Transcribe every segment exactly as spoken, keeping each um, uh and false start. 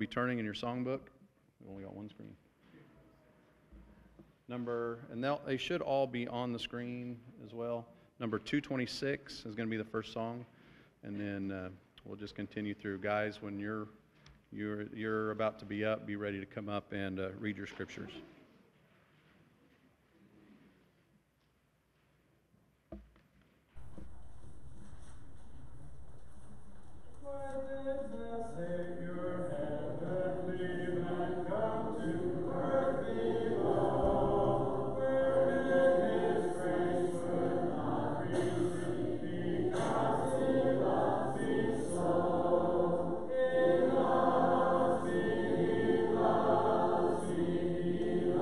Be turning in your songbook. We've only got one screen. Number, and they should all be on the screen as well. Number two twenty-six is going to be the first song, and then uh, we'll just continue through. Guys, when you're you're you're about to be up, be ready to come up and uh, read your scriptures. He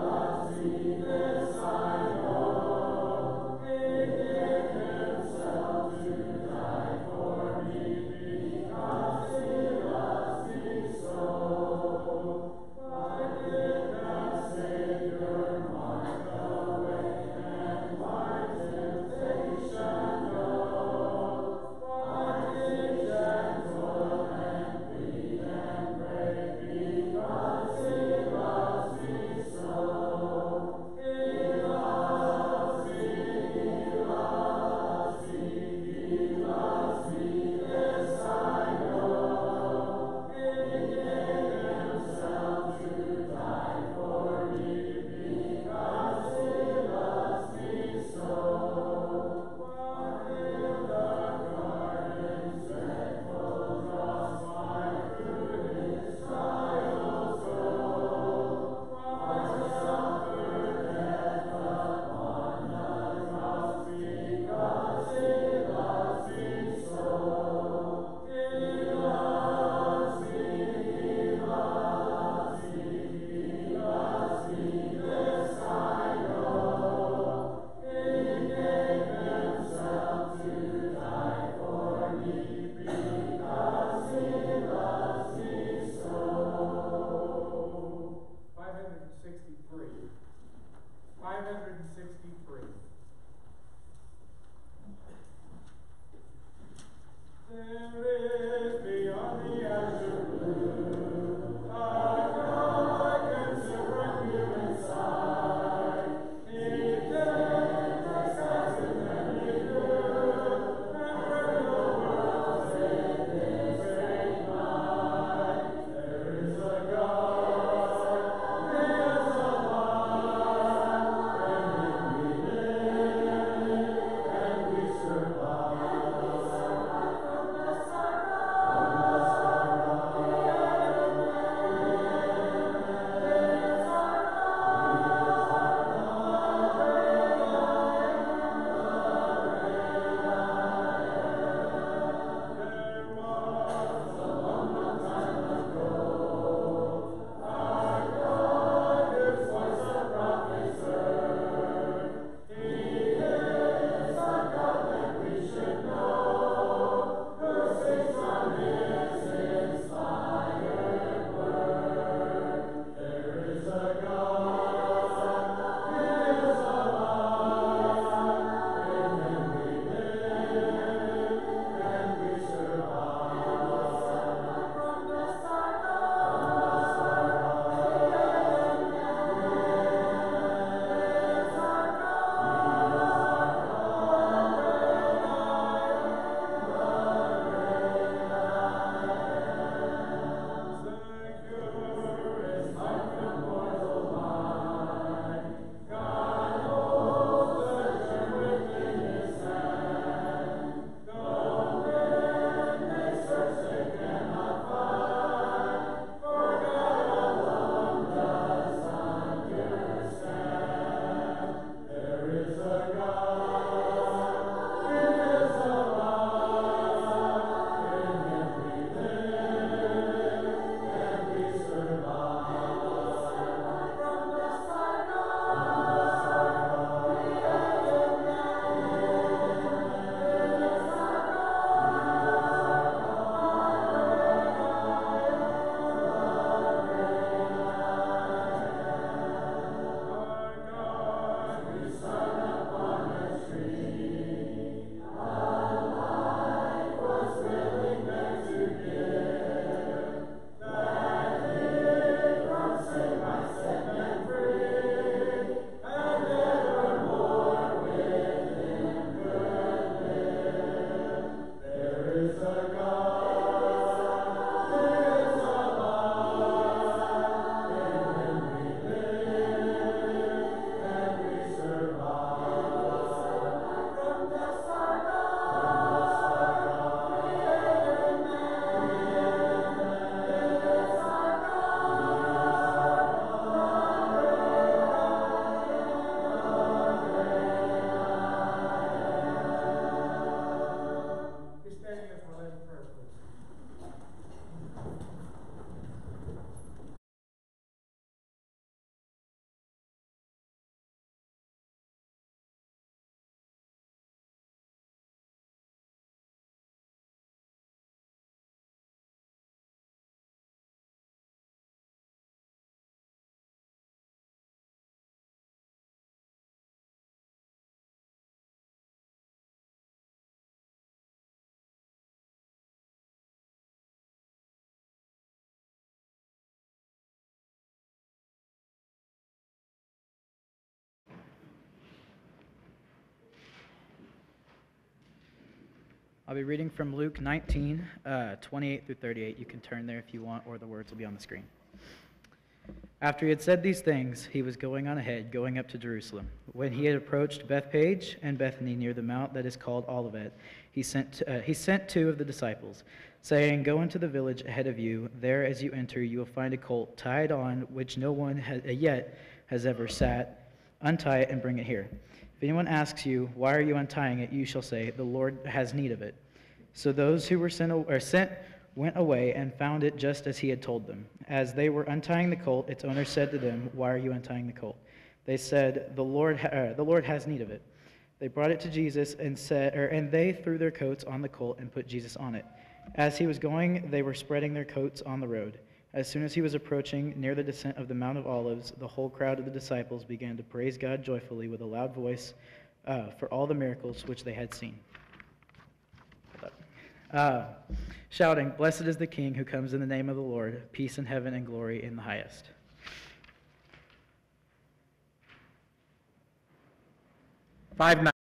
I'll be reading from Luke nineteen, uh, twenty-eight through thirty-eight. You can turn there if you want, or the words will be on the screen. After he had said these things, he was going on ahead, going up to Jerusalem. When he had approached Bethphage and Bethany near the mount that is called Olivet, he sent, uh, he sent two of the disciples, saying, "Go into the village ahead of you. There as you enter, you will find a colt tied on, which no one has, uh, yet has ever sat. Untie it and bring it here. If anyone asks you, 'Why are you untying it?' you shall say, 'The Lord has need of it.'" So those who were sent, or sent went away and found it just as he had told them. As they were untying the colt, its owner said to them, "Why are you untying the colt?" They said, "The Lord, ha- uh, the Lord has need of it." They brought it to Jesus, and said, or, and they threw their coats on the colt and put Jesus on it. As he was going, they were spreading their coats on the road. As soon as he was approaching near the descent of the Mount of Olives, the whole crowd of the disciples began to praise God joyfully with a loud voice uh, for all the miracles which they had seen. Uh, shouting, "Blessed is the King who comes in the name of the Lord, peace in heaven and glory in the highest." Five nine.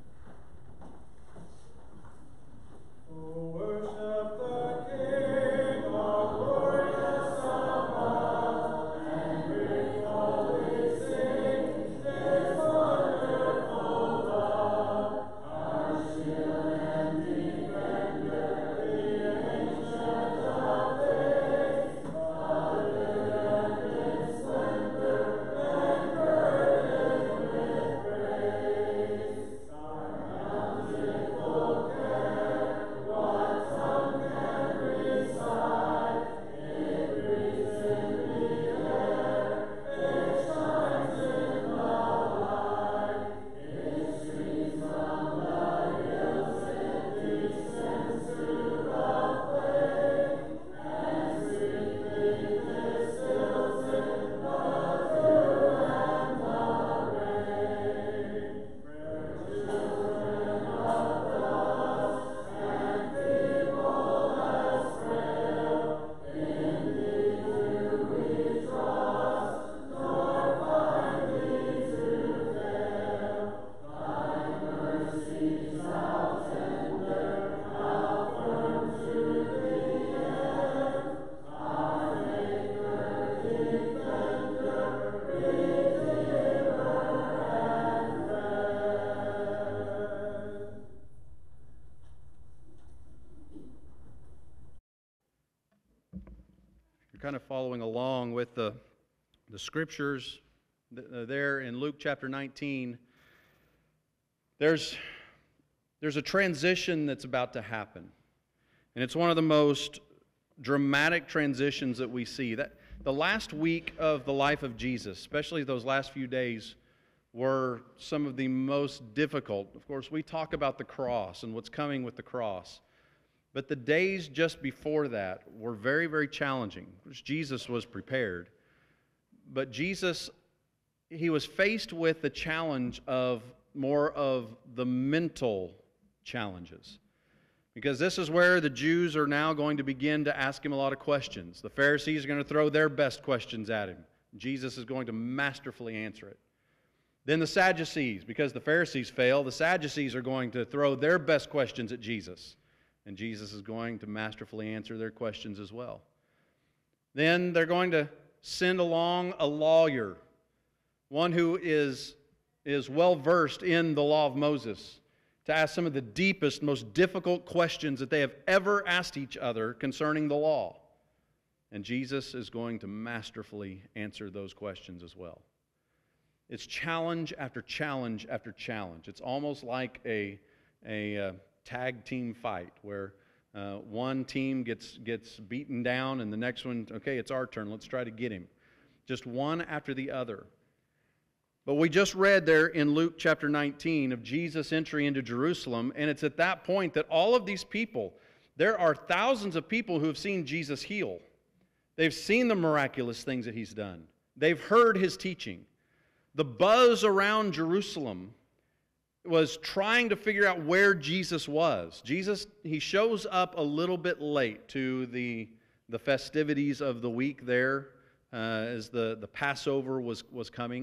Kind of following along with the, the scriptures there in Luke chapter nineteen, there's, there's a transition that's about to happen. And it's one of the most dramatic transitions that we see. That the last week of the life of Jesus, especially those last few days, were some of the most difficult. Of course, we talk about the cross and what's coming with the cross. But the days just before that were very, very challenging, because Jesus was prepared. But Jesus, he was faced with the challenge of more of the mental challenges. Because this is where the Jews are now going to begin to ask him a lot of questions. The Pharisees are going to throw their best questions at him. Jesus is going to masterfully answer it. Then the Sadducees, because the Pharisees fail, the Sadducees are going to throw their best questions at Jesus. And Jesus is going to masterfully answer their questions as well. Then they're going to send along a lawyer, one who is, is well-versed in the law of Moses, to ask some of the deepest, most difficult questions that they have ever asked each other concerning the law. And Jesus is going to masterfully answer those questions as well. It's challenge after challenge after challenge. It's almost like a, a uh, tag team fight where uh, one team gets, gets beaten down and the next one, okay, it's our turn, let's try to get him. Just one after the other. But we just read there in Luke chapter nineteen of Jesus' entry into Jerusalem, and it's at that point that all of these people, there are thousands of people who have seen Jesus heal. They've seen the miraculous things that he's done. They've heard his teaching. The buzz around Jerusalem was trying to figure out where Jesus was. Jesus, he shows up a little bit late to the, the festivities of the week there uh, as the, the Passover was, was coming.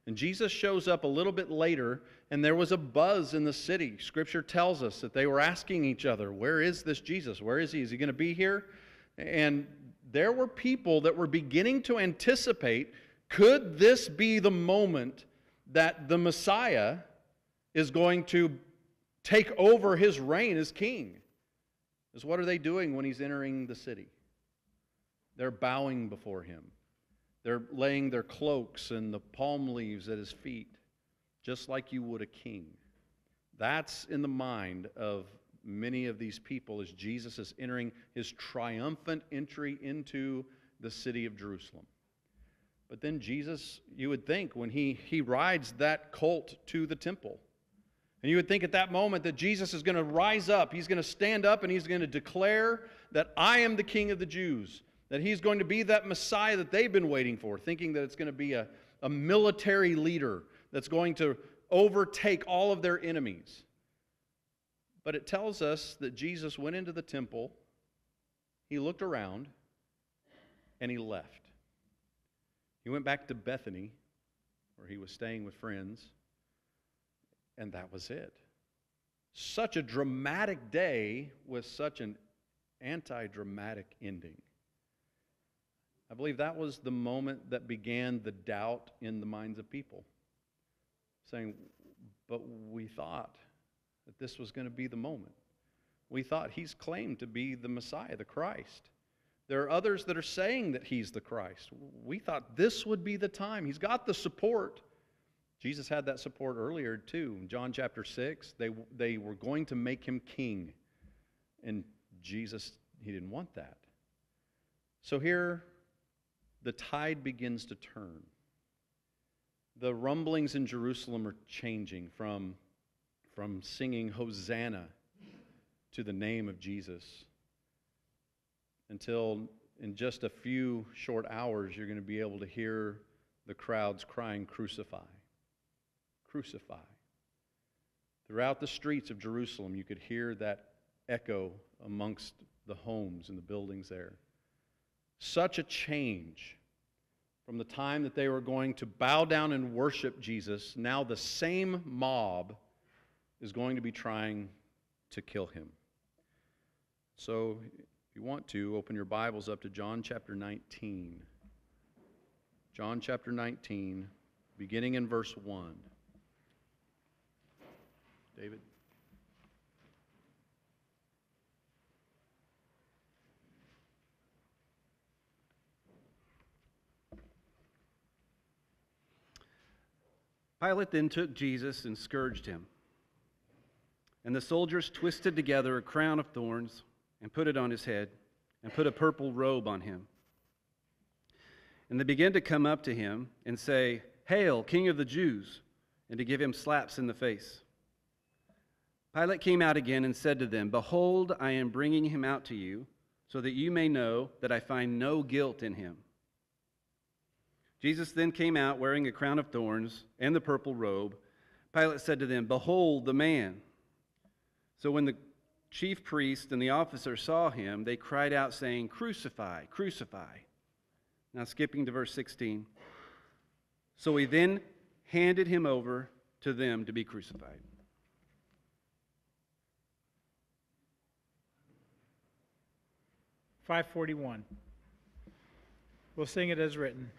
And Jesus shows up a little bit later, and there was a buzz in the city. Scripture tells us that they were asking each other, where is this Jesus? Where is he? Is he going to be here? And there were people that were beginning to anticipate, could this be the moment that the Messiah is going to take over his reign as king? Because what are they doing when he's entering the city? They're bowing before him. They're laying their cloaks and the palm leaves at his feet, just like you would a king. That's in the mind of many of these people as Jesus is entering his triumphant entry into the city of Jerusalem. But then Jesus, you would think, when he, he rides that colt to the temple, and you would think at that moment that Jesus is going to rise up, he's going to stand up and he's going to declare that I am the King of the Jews, that he's going to be that Messiah that they've been waiting for, thinking that it's going to be a, a military leader that's going to overtake all of their enemies. But it tells us that Jesus went into the temple, he looked around, and he left. He went back to Bethany, where he was staying with friends, and that was it. Such a dramatic day with such an anti-dramatic ending. I believe that was the moment that began the doubt in the minds of people, saying, but we thought that this was going to be the moment. We thought he's claimed to be the Messiah, the Christ. There are others that are saying that he's the Christ. We thought this would be the time. He's got the support. Jesus had that support earlier too. In John chapter six, they, they were going to make him king. And Jesus, he didn't want that. So here, the tide begins to turn. The rumblings in Jerusalem are changing from, from singing Hosanna to the name of Jesus, until in just a few short hours you're going to be able to hear the crowds crying, "Crucify, crucify." Throughout the streets of Jerusalem you could hear that echo amongst the homes and the buildings there. Such a change from the time that they were going to bow down and worship Jesus. Now the same mob is going to be trying to kill him. So if you want to, open your Bibles up to John chapter nineteen. John chapter nineteen, beginning in verse one. David? Pilate then took Jesus and scourged him. And the soldiers twisted together a crown of thorns and put it on his head, and put a purple robe on him. And they began to come up to him and say, "Hail, King of the Jews," and to give him slaps in the face. Pilate came out again and said to them, "Behold, I am bringing him out to you, so that you may know that I find no guilt in him." Jesus then came out wearing a crown of thorns and the purple robe. Pilate said to them, "Behold the man." So when the chief priest and the officers saw him, they cried out, saying, "Crucify, crucify." Now skipping to verse sixteen. So he then handed him over to them to be crucified. five forty-one. We'll sing it as written.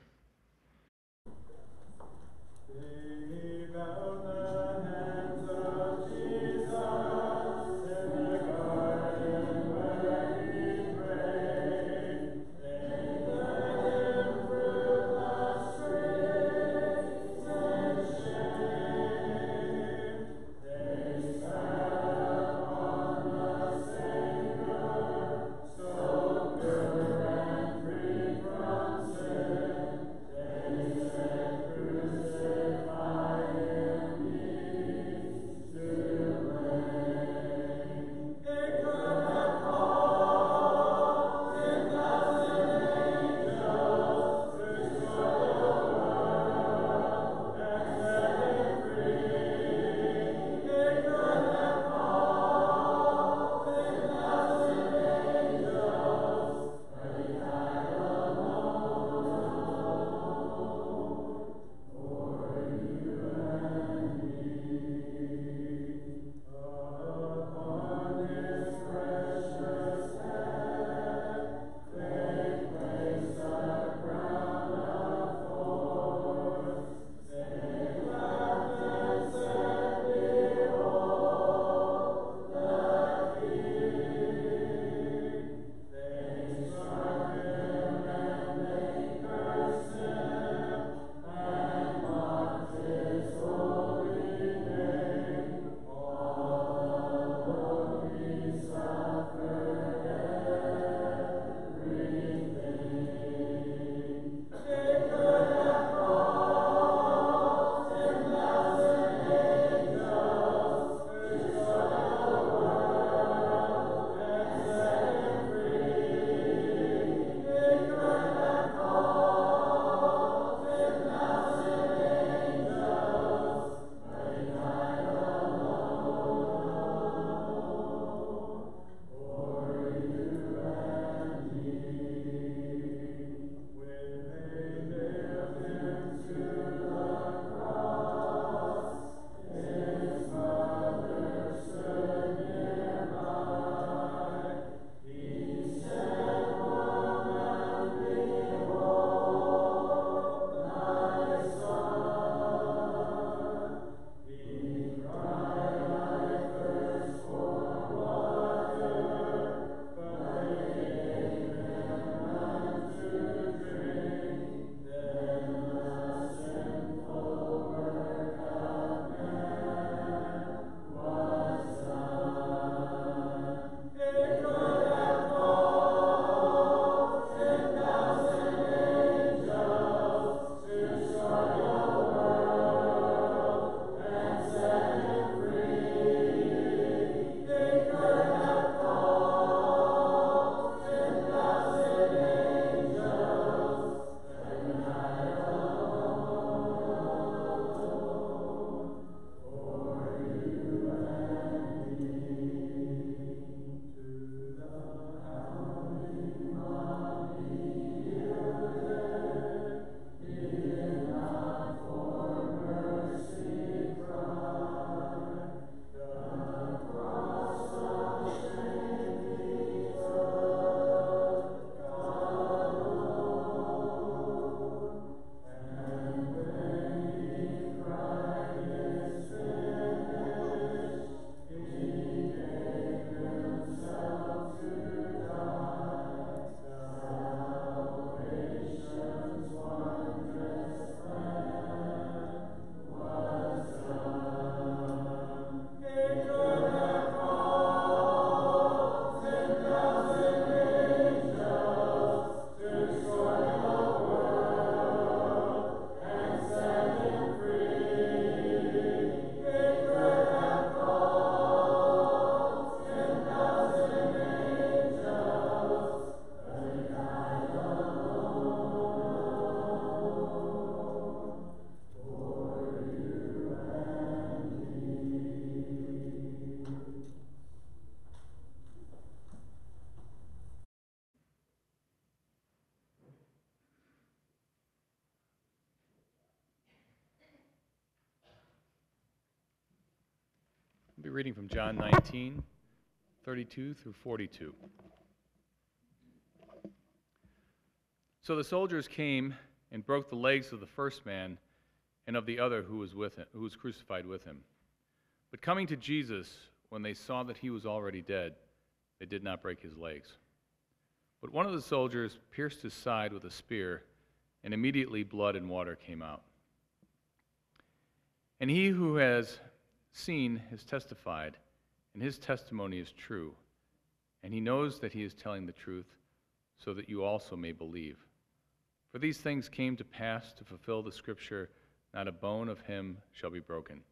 reading from John nineteen, thirty-two through forty-two. So the soldiers came and broke the legs of the first man and of the other who was with him, who was crucified with him. But coming to Jesus, when they saw that he was already dead, they did not break his legs. But one of the soldiers pierced his side with a spear, and immediately blood and water came out. And he who has seen has testified, and his testimony is true. And he knows that he is telling the truth, so that you also may believe. For these things came to pass to fulfill the scripture, not a bone of him shall be broken.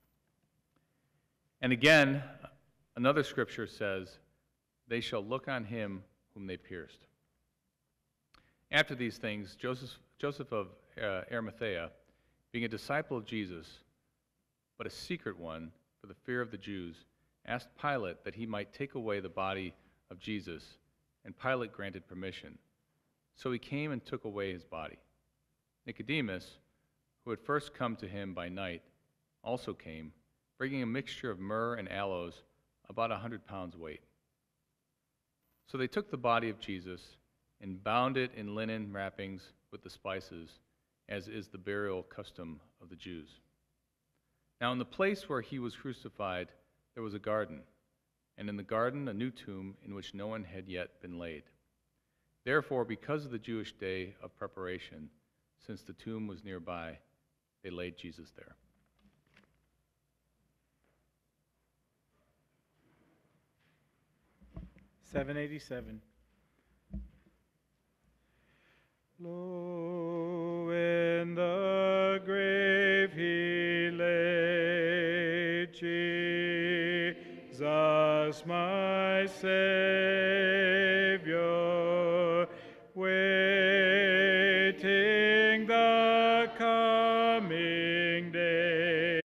And again, another scripture says, they shall look on him whom they pierced. After these things, Joseph, Joseph of uh, Arimathea, being a disciple of Jesus, but a secret one for the fear of the Jews, asked Pilate that he might take away the body of Jesus, and Pilate granted permission. So he came and took away his body. Nicodemus, who had first come to him by night, also came, bringing a mixture of myrrh and aloes, about a hundred pounds weight. So they took the body of Jesus and bound it in linen wrappings with the spices, as is the burial custom of the Jews. Now in the place where he was crucified, there was a garden, and in the garden a new tomb in which no one had yet been laid. Therefore, because of the Jewish day of preparation, since the tomb was nearby, they laid Jesus there. seven eighty-seven. Lo, in the grave he lay, Jesus my Savior, waiting the coming day.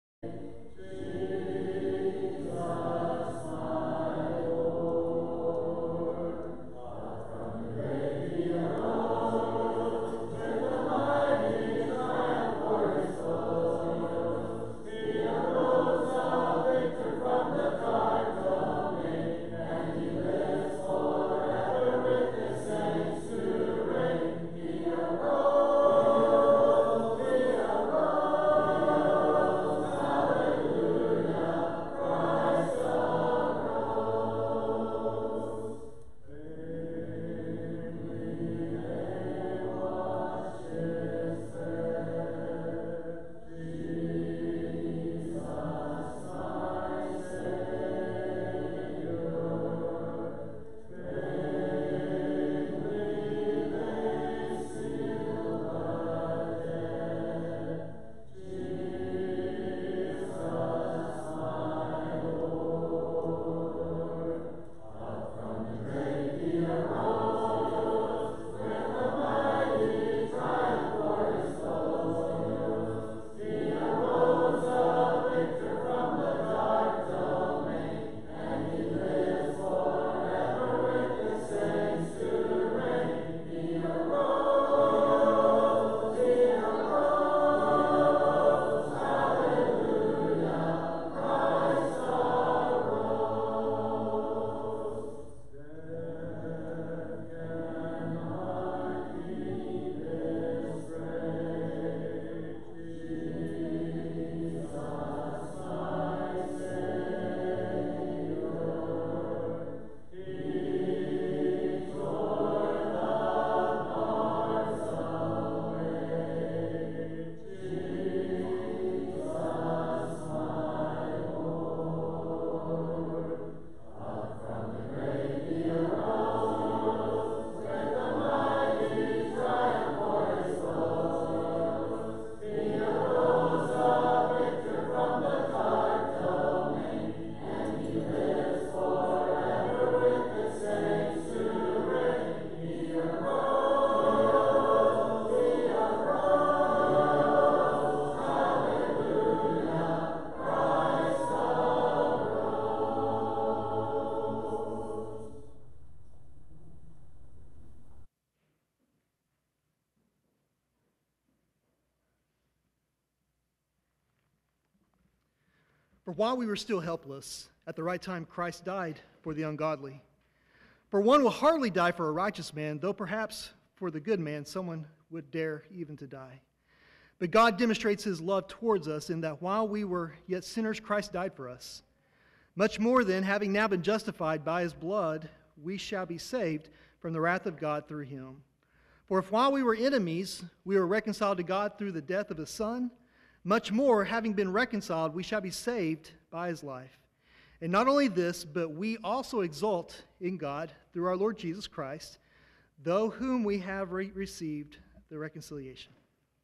For while we were still helpless, At the right time, Christ died for the ungodly. For one will hardly die for a righteous man, though perhaps for the good man someone would dare even to die. But God demonstrates his love towards us in that while we were yet sinners, Christ died for us. Much more then, having now been justified by his blood, we shall be saved from the wrath of God through him. For if while we were enemies, we were reconciled to God through the death of his Son, much more, having been reconciled, we shall be saved by his life. And not only this, but we also exult in God through our Lord Jesus Christ, through whom we have re- received the reconciliation.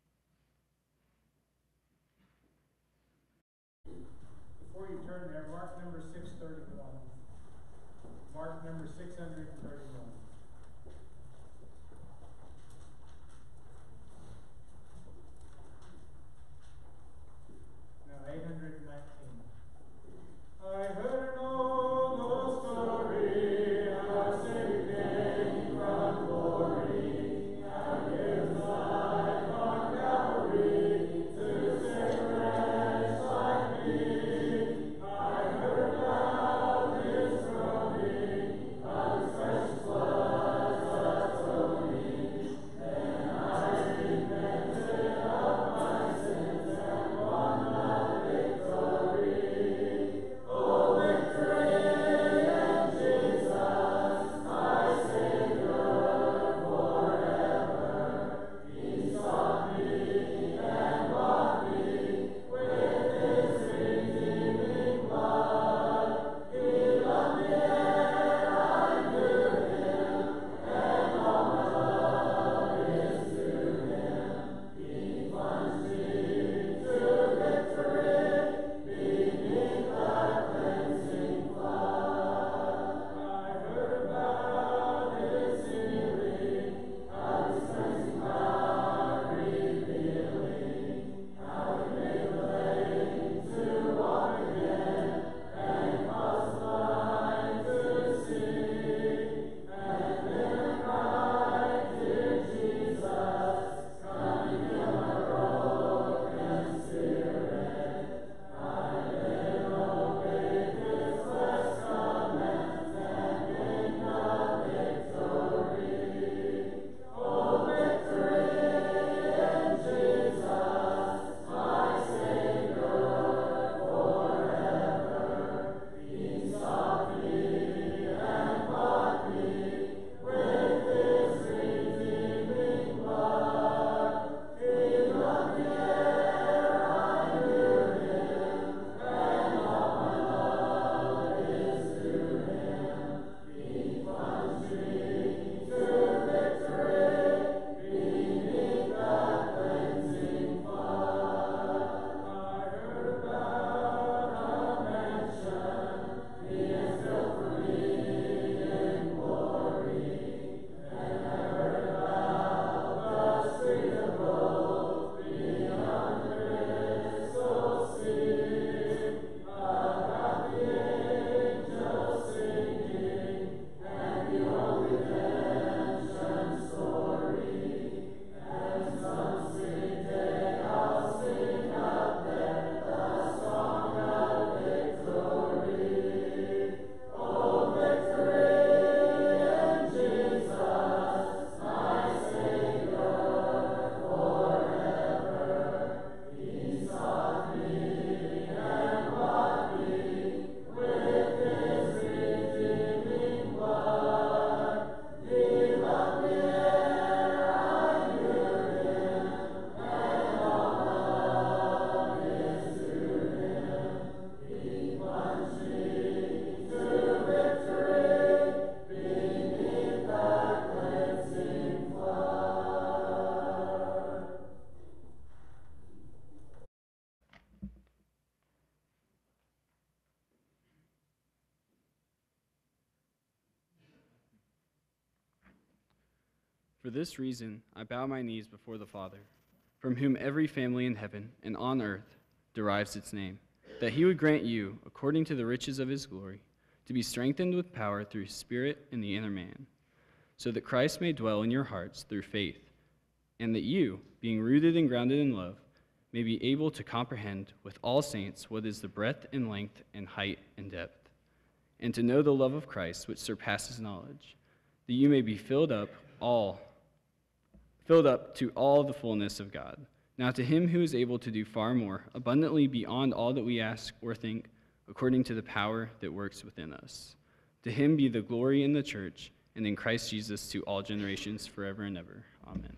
Before you turn there, mark number six thirty-one. Mark number six thirty-one. Now eight nineteen. I heard an old, old story of a Savior came from glory, and his life on Calvary to save a wretch like me. I heard about his groaning, of his precious blood atoning. Then I repented of my sins and won the victory. Oh, victory in Jesus, my Savior forever. He sought me and bought me with his redeeming blood. He loved me ere I knew him, and all my love is to him. He plunged me to victory beneath the cleansing flood. I heard about his healing, of his cleansing power revealing, how he made the lame to walk again, and caused the blind to see. And then I cried, Dear Jesus, come and heal my broken spirit. I then obeyed his last commands and gained the victory. Oh, victory in Jesus, my Savior forever. He sought me and bought me with his redeeming blood. He loved me ere I knew him, and all my love is to him. He plunged me to victory beneath the cleansing flood. I heard about a mansion he has built for me in glory, and I heard about the street of gold beyond the crystal sea, about the angels singing, and the old redemption story. And some sweet day I'll sing up there the song of victory. Oh, victory in Jesus, my Savior forever. He sought me and bought me with his redeeming blood. He loved me ere I knew him, and all my love is to him. He plunged me to victory beneath the cleansing flood. For this reason, I bow my knees before the Father, from whom every family in heaven and on earth derives its name, that he would grant you, according to the riches of his glory, to be strengthened with power through his Spirit in the inner man, so that Christ may dwell in your hearts through faith, and that you, being rooted and grounded in love, may be able to comprehend with all saints what is the breadth and length and height and depth, and to know the love of Christ which surpasses knowledge, that you may be filled up all filled up to all the fullness of God. Now to him who is able to do far more, abundantly beyond all that we ask or think, according to the power that works within us. To him be the glory in the church and in Christ Jesus to all generations forever and ever. Amen.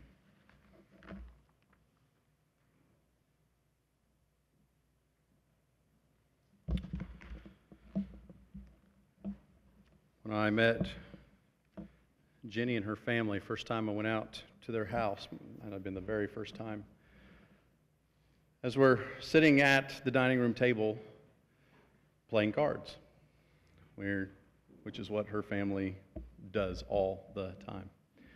When I met Jenny and her family, first time I went out to their house, and I'd been the very first time. As we're sitting at the dining room table playing cards, we're, which is what her family does all the time.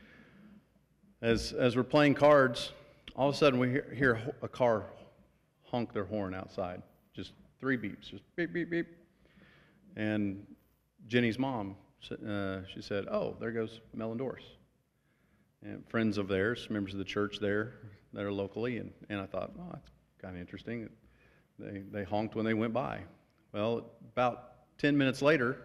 As, as we're playing cards, all of a sudden we hear, hear a car honk their horn outside. Just three beeps, just beep, beep, beep. And Jenny's mom, uh, she said, "Oh, there goes Mel and Doris." And friends of theirs, members of the church there that are locally, and, and I thought, oh, that's kind of interesting. They, they honked when they went by. Well, about ten minutes later,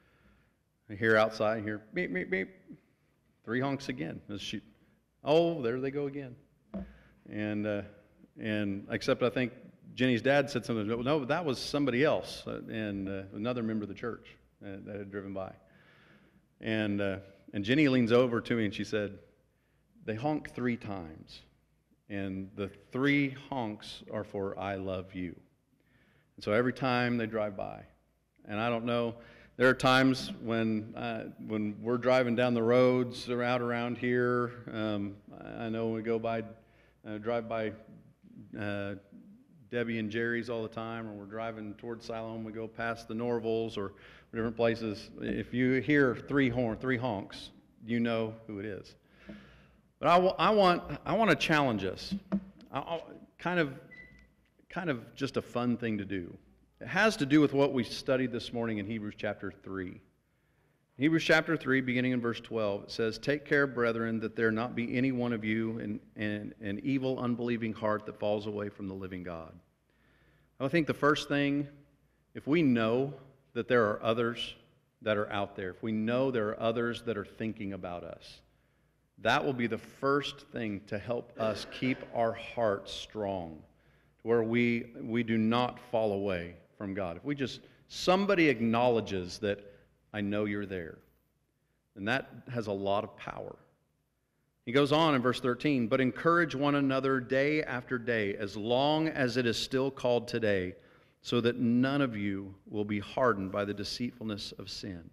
I hear outside, I hear beep, beep, beep, three honks again. She, oh, there they go again. And, uh, and except I think Jenny's dad said something, no, that was somebody else, uh, and uh, another member of the church uh, that had driven by. And, uh, and Jenny leans over to me and she said, they honk three times, and the three honks are for I love you. And so every time they drive by, and I don't know, there are times when uh, when we're driving down the roads or out around here, um, I know when we go by, uh, drive by uh, Debbie and Jerry's all the time, or we're driving towards Siloam, we go past the Norvalls or different places. If you hear three horn, three honks, you know who it is. But I, I want I want to challenge us. I, I, kind of kind of just a fun thing to do. It has to do with what we studied this morning in Hebrews chapter three. Hebrews chapter three, beginning in verse twelve, it says, "Take care, brethren, that there not be any one of you in, in an evil, unbelieving heart that falls away from the living God." I think the first thing, if we know that there are others that are out there, if we know there are others that are thinking about us, that will be the first thing to help us keep our hearts strong, to where we, we do not fall away from God. If we just, somebody acknowledges that I know you're there, and that has a lot of power. He goes on in verse thirteen, "But encourage one another day after day, as long as it is still called today, so that none of you will be hardened by the deceitfulness of sin."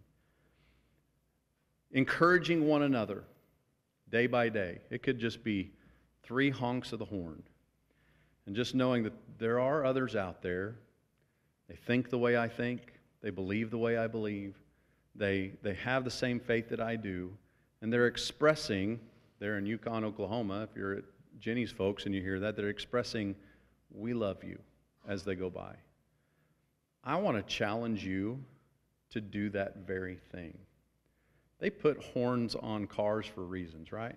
Encouraging one another day by day. It could just be three honks of the horn. And just knowing that there are others out there, they think the way I think, they believe the way I believe, they, they have the same faith that I do, and they're expressing, there in Yukon, Oklahoma, if you're at Jenny's folks and you hear that, they're expressing, "We love you," as they go by. I want to challenge you to do that very thing. They put horns on cars for reasons, right?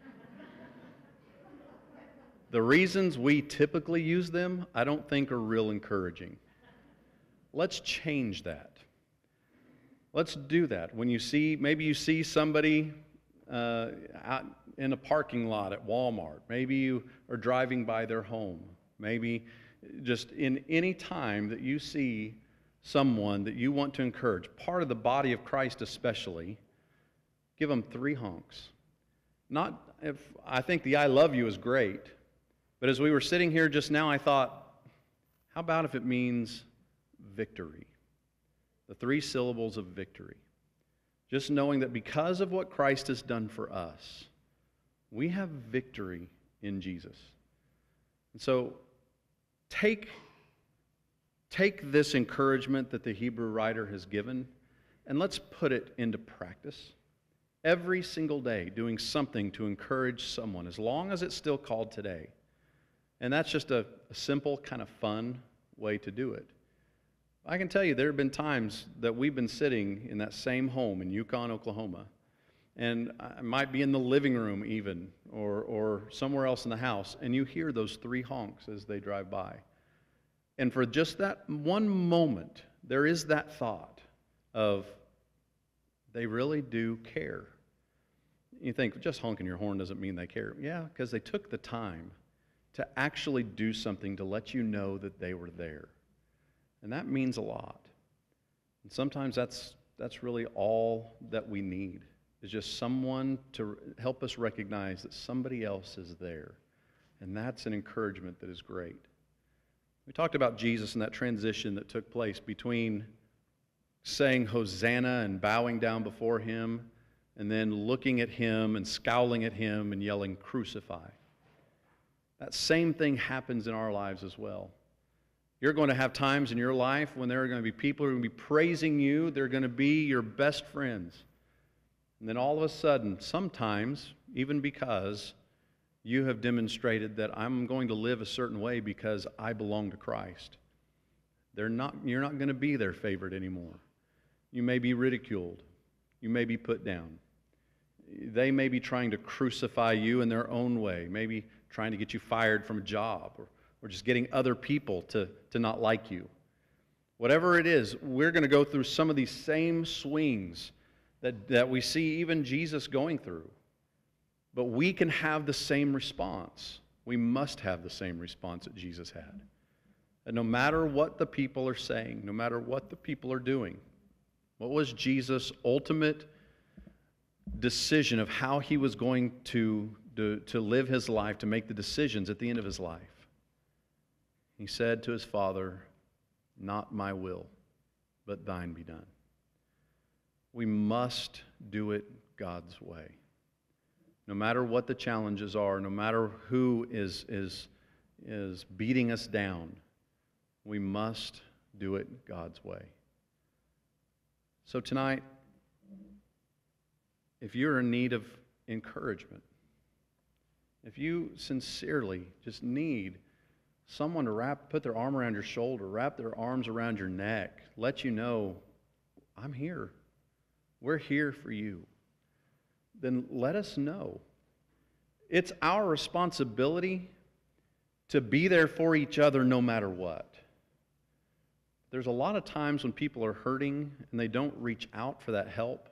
The reasons we typically use them, I don't think are real encouraging. Let's change that. Let's do that. When you see, maybe you see somebody uh, out in a parking lot at Walmart. Maybe you are driving by their home. Maybe just in any time that you see someone that you want to encourage, part of the body of Christ especially, give them three honks. Not if I think the "I love you" is great, but as we were sitting here just now, I thought, how about if it means victory? The three syllables of victory. Just knowing that because of what Christ has done for us, we have victory in Jesus. And so take, take this encouragement that the Hebrew writer has given, and let's put it into practice. Every single day, doing something to encourage someone, as long as it's still called today. And that's just a, a simple, kind of fun way to do it. I can tell you there have been times that we've been sitting in that same home in Yukon, Oklahoma, and I might be in the living room even, or, or somewhere else in the house, and you hear those three honks as they drive by. And for just that one moment, there is that thought, of they really do care. You think, just honking your horn doesn't mean they care. Yeah, because they took the time to actually do something to let you know that they were there. And that means a lot. And sometimes that's, that's really all that we need, is just someone to help us recognize that somebody else is there. And that's an encouragement that is great. We talked about Jesus and that transition that took place between saying Hosanna and bowing down before him, and then looking at him and scowling at him and yelling, Crucify. That same thing happens in our lives as well. You're going to have times in your life when there are going to be people who are going to be praising you. They're going to be your best friends. And then all of a sudden, sometimes, even because you have demonstrated that I'm going to live a certain way because I belong to Christ, they're not, you're not going to be their favorite anymore. You may be ridiculed. You may be put down. They may be trying to crucify you in their own way, maybe trying to get you fired from a job, or, or just getting other people to, to not like you. Whatever it is, we're going to go through some of these same swings that, that we see even Jesus going through. But we can have the same response. We must have the same response that Jesus had. And no matter what the people are saying, no matter what the people are doing, what was Jesus' ultimate decision of how he was going to, to, to live his life, to make the decisions at the end of his life? He said to his Father, not my will, but thine be done. We must do it God's way. No matter what the challenges are, no matter who is, is, is beating us down, we must do it God's way. So tonight, if you're in need of encouragement, if you sincerely just need someone to wrap, put their arm around your shoulder, wrap their arms around your neck, let you know, I'm here. We're here for you. Then let us know. It's our responsibility to be there for each other no matter what. There's a lot of times when people are hurting and they don't reach out for that help.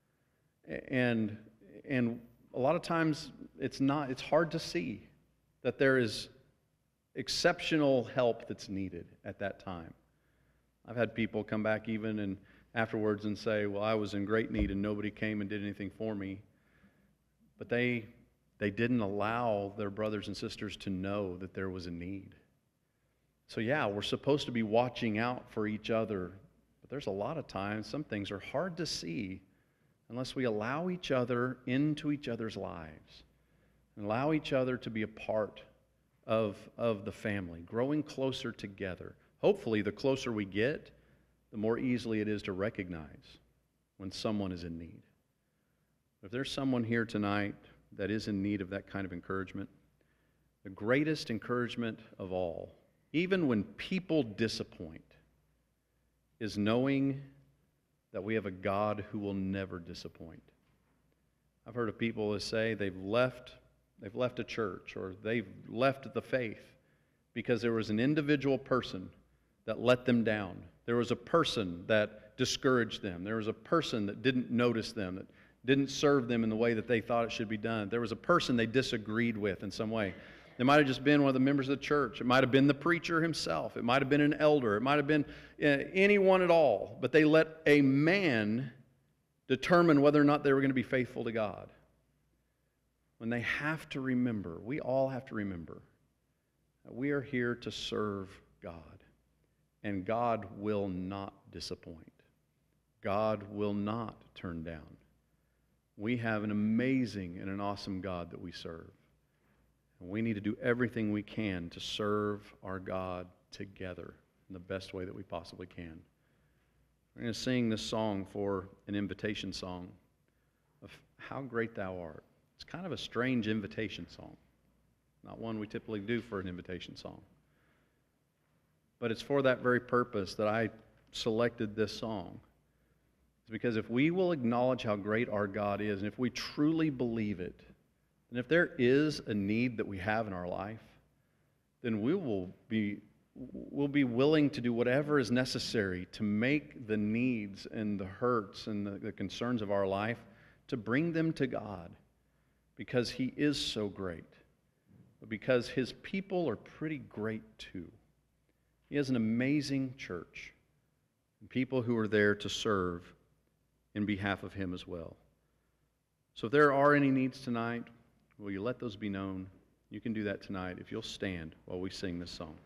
And, and a lot of times it's not, it's hard to see that there is exceptional help that's needed at that time. I've had people come back even and afterwards and say, well, I was in great need and nobody came and did anything for me. But they, they didn't allow their brothers and sisters to know that there was a need. So yeah, we're supposed to be watching out for each other, but there's a lot of times some things are hard to see unless we allow each other into each other's lives and allow each other to be a part of, of the family, growing closer together. Hopefully, the closer we get, the more easily it is to recognize when someone is in need. If there's someone here tonight that is in need of that kind of encouragement, the greatest encouragement of all, even when people disappoint, is knowing that we have a God who will never disappoint. I've heard of people that say they've left, they've left a church or they've left the faith because there was an individual person that let them down. There was a person that discouraged them. There was a person that didn't notice them, that didn't serve them in the way that they thought it should be done. There was a person they disagreed with in some way. It might have just been one of the members of the church. It might have been the preacher himself. It might have been an elder. It might have been uh, anyone at all. But they let a man determine whether or not they were going to be faithful to God. When they have to remember, we all have to remember, that we are here to serve God. And God will not disappoint. God will not turn down. We have an amazing and an awesome God that we serve. And we need to do everything we can to serve our God together in the best way that we possibly can. We're going to sing this song for an invitation song of How Great Thou Art. It's kind of a strange invitation song. Not one we typically do for an invitation song. But it's for that very purpose that I selected this song. It's because if we will acknowledge how great our God is, and if we truly believe it, and if there is a need that we have in our life, then we will be we'll be willing to do whatever is necessary to make the needs and the hurts and the, the concerns of our life, to bring them to God, because He is so great, but because His people are pretty great too. He has an amazing church, and people who are there to serve in behalf of Him as well. So if there are any needs tonight, will you let those be known? You can do that tonight if you'll stand while we sing this song.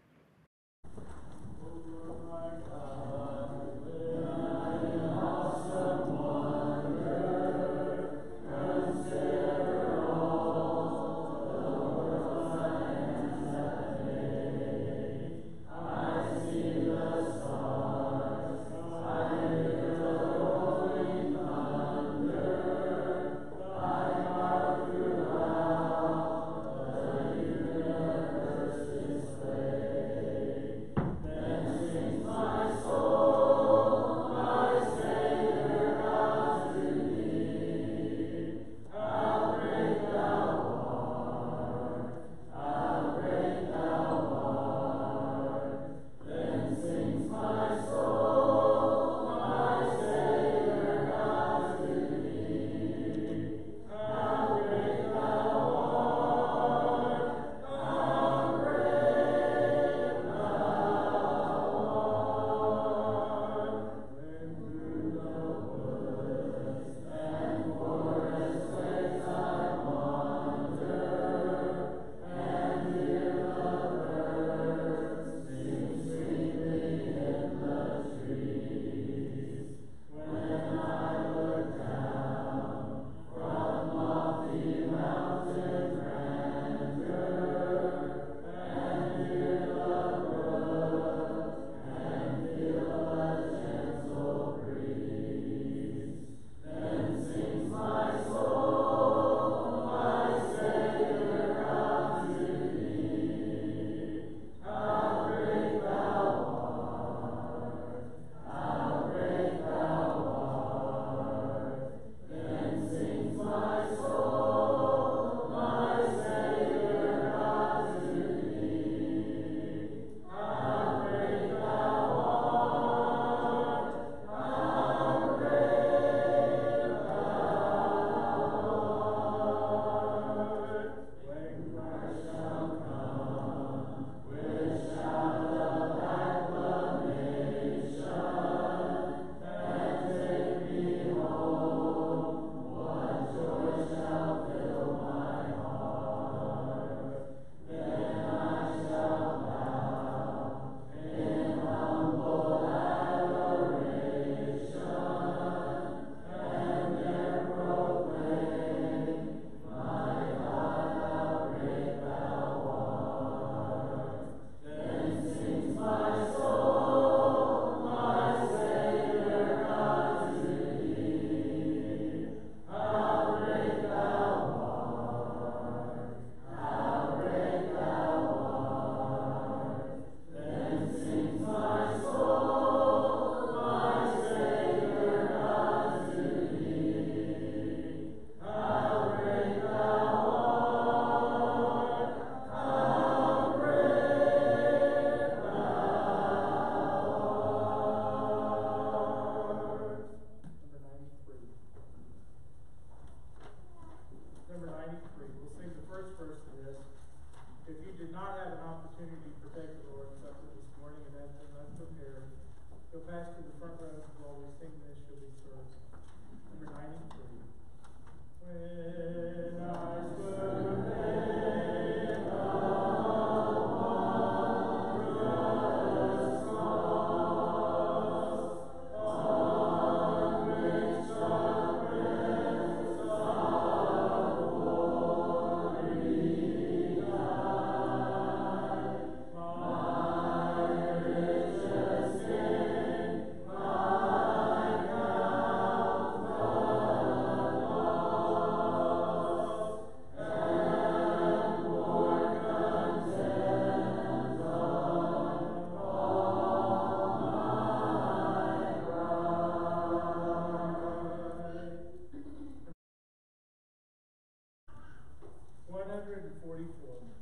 one hundred forty-four.